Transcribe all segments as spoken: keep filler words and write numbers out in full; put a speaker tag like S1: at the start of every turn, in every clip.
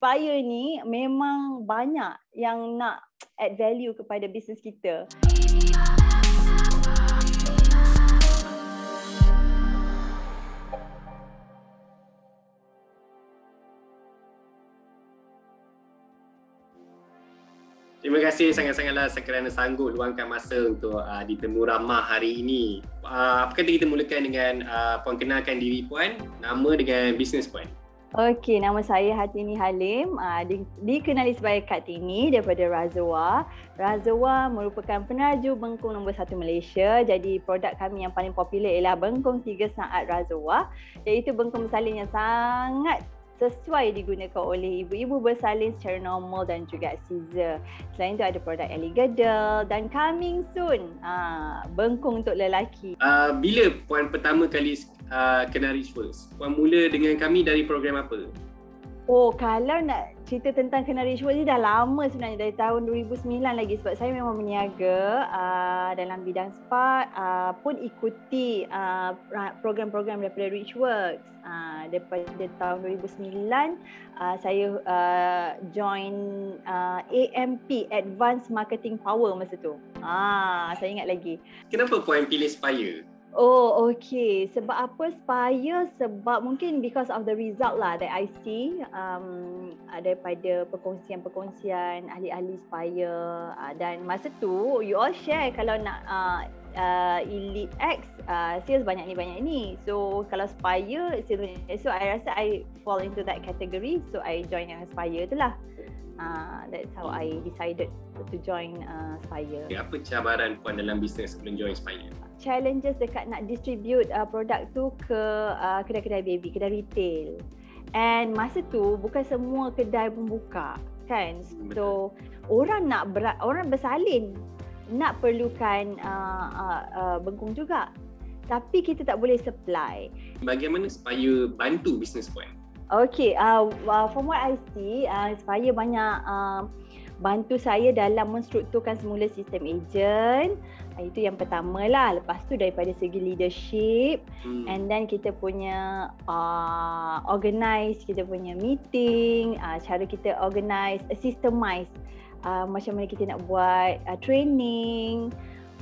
S1: Spire ni memang banyak yang nak add value kepada bisnes kita.
S2: Terima kasih sangat-sangatlah kerana sanggup luangkan masa untuk uh, di Temu Ramah hari ini. Uh, apa kata kita mulakan dengan uh, Puan kenalkan diri Puan, nama dengan bisnes Puan.
S1: Okey, nama saya Hartini Halim, uh, di, dikenali sebagai Kak Tini daripada Razoa. Razoa merupakan peneraju bengkung nombor satu Malaysia. Jadi produk kami yang paling popular ialah bengkung tiga saat Razoa, iaitu bengkung bersalin yang sangat sesuai digunakan oleh ibu-ibu bersalin secara normal dan juga scissor. Selain itu ada produk Ellie Girdle dan coming soon uh, bengkung untuk lelaki.
S2: Uh, bila Puan pertama kali uh, kenal Rituals? Puan mula dengan kami dari program apa?
S1: Oh, kalau nak cerita tentang Kenal Rituals ni dah lama sebenarnya, dari tahun dua ribu sembilan lagi, sebab saya memang berniaga uh, dalam bidang spa, uh, pun ikuti uh, program-program daripada Rituals. Uh, daripada tahun dua ribu sembilan uh, saya uh, join uh, A M P, Advanced Marketing Power masa tu. Ah, saya ingat lagi.
S2: Kenapa Puan pilih Spire?
S1: Oh, okay. Sebab apa Spire? Sebab mungkin because of the result lah that I see um, daripada perkongsian-perkongsian ahli-ahli Spire. Uh, dan masa tu, you all share kalau nak uh, uh, Elite X, uh, sales banyak ni, banyak ni. So, kalau Spire, sales banyak ni. So, I rasa I fall into that category. So, I join yang Spire tu lah. Uh, that's how I decided to join uh, Spire.
S2: Apa cabaran Puan dalam bisnes sebelum join Spire?
S1: Challenges dekat nak distribute uh, produk tu ke uh, kedai-kedai baby, kedai retail. And masa tu bukan semua kedai pun buka, kan? So orang nak berat, orang bersalin nak perlukan uh, uh, uh, bengkung juga. Tapi kita tak boleh supply.
S2: Bagaimana Spire bantu bisnes Puan?
S1: Okay, uh, uh, from what I see, uh, Spire banyak uh, bantu saya dalam menstrukturkan semula sistem ejen. Itu yang pertama lah. Lepas tu daripada segi leadership, hmm. and then kita punya uh, organize, kita punya meeting, uh, cara kita organize, uh, systemize uh, macam mana kita nak buat uh, training,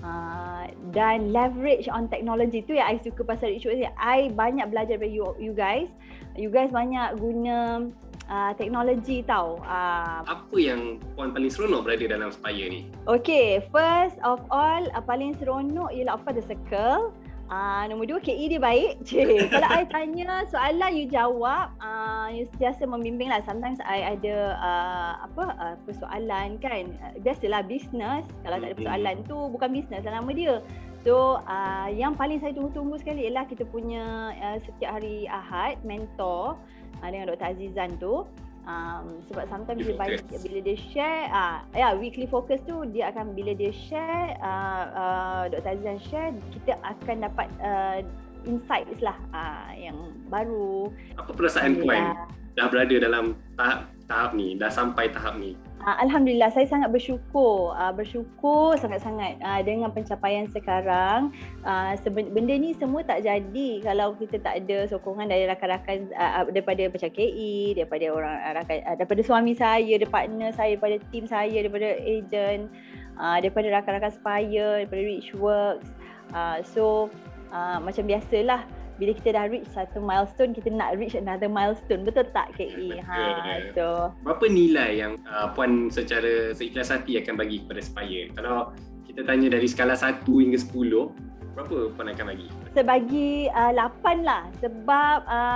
S1: uh, dan leverage on technology. Tu yang I suka pasal Rituals ni. I banyak belajar dari you, you guys. You guys banyak guna Uh, teknologi tau. Uh,
S2: Apa yang Puan paling seronok berada dalam Spire ni?
S1: Okay, first of all, uh, paling seronok ialah of course the circle. Uh, nombor dua, K E dia baik. Cik, kalau I tanya soalan, you jawab. Uh, you sentiasa membimbing lah. Sometimes I ada uh, apa uh, persoalan kan. Uh, biasalah business. Kalau tak ada persoalan tu bukan business lah nama dia. So, uh, yang paling saya tunggu-tunggu sekali ialah kita punya uh, setiap hari Ahad mentor uh, dengan Doktor Azizan tu. Um, sebab sometimes dia bagi, bila dia share, uh, ya yeah, weekly focus tu dia akan, bila dia share, uh, uh, Doktor Azizan share, kita akan dapat uh, insights lah uh, yang baru.
S2: Apa perasaan Puan dah berada dalam tahap tahap ni, dah sampai tahap ni?
S1: Uh, Alhamdulillah, saya sangat bersyukur, uh, bersyukur sangat-sangat uh, dengan pencapaian sekarang. Uh, benda ni semua tak jadi kalau kita tak ada sokongan dari rakan-rakan, uh, daripada macam K E, daripada orang rakan, uh, daripada suami saya, daripada partner saya, daripada tim saya, daripada ejen, uh, daripada rakan-rakan Spire, daripada Richworks. Uh, so uh, macam biasalah, bila kita dah reach satu milestone, kita nak reach another milestone. Betul tak K E? Ha, so
S2: berapa nilai yang uh, Puan secara seikhlas hati akan bagi kepada Spire? Kalau kita tanya dari skala satu hingga sepuluh, berapa Puan akan bagi?
S1: Saya bagi uh, lapan lah. Sebab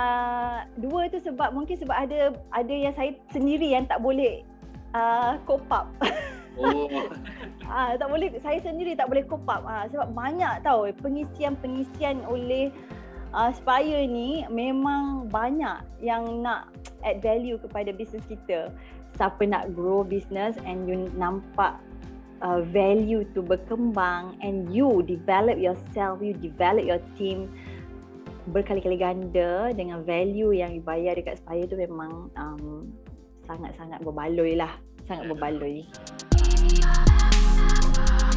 S1: uh, dua tu sebab mungkin sebab ada ada yang saya sendiri yang tak boleh uh, cope up.
S2: Oh.
S1: Ah, tak boleh, saya sendiri tak boleh cope up. Ah, sebab banyak tau pengisian-pengisian oleh Uh, Spire ni memang banyak yang nak add value kepada bisnes kita. Siapa nak grow business and you nampak uh, value tu berkembang and you develop yourself, you develop your team berkali-kali ganda dengan value yang dibayar dekat Spire tu, memang um, sangat-sangat berbaloi lah. Sangat berbaloi.